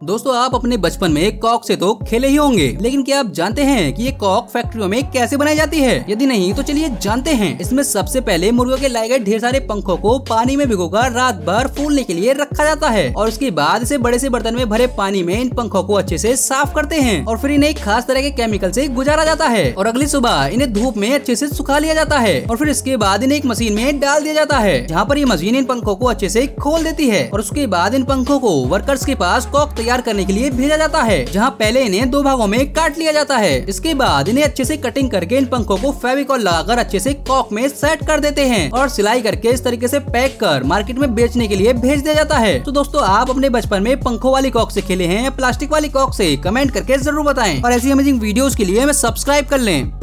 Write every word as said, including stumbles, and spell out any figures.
दोस्तों आप अपने बचपन में कॉक से तो खेले ही होंगे, लेकिन क्या आप जानते हैं कि ये कॉक फैक्ट्रियों में कैसे बनाई जाती है? यदि नहीं तो चलिए जानते हैं। इसमें सबसे पहले मुर्गों के लाए गए ढेर सारे पंखों को पानी में भिगोकर रात भर फूलने के लिए रखा जाता है और उसके बाद इसे बड़े से बर्तन में भरे पानी में इन पंखों को अच्छे से साफ करते हैं और फिर इन्हें एक खास तरह के केमिकल से गुजारा जाता है और अगली सुबह इन्हें धूप में अच्छे से सुखा लिया जाता है और फिर इसके बाद इन्हें एक मशीन में डाल दिया जाता है, जहाँ पर ये मशीन इन पंखों को अच्छे से खोल देती है और उसके बाद इन पंखों को वर्कर्स के पास कॉक तैयार करने के लिए भेजा जाता है, जहाँ पहले इन्हें दो भागों में काट लिया जाता है। इसके बाद इन्हें अच्छे से कटिंग करके इन पंखों को फेविकॉल लगाकर अच्छे से कॉक में सेट कर देते हैं और सिलाई करके इस तरीके से पैक कर मार्केट में बेचने के लिए भेज दिया जाता है। तो दोस्तों आप अपने बचपन में पंखों वाली कॉक से खेले हैं या प्लास्टिक वाली कॉक से? कमेंट करके जरूर बताएं और ऐसी अमेजिंग वीडियोस के लिए हमें सब्सक्राइब कर लें।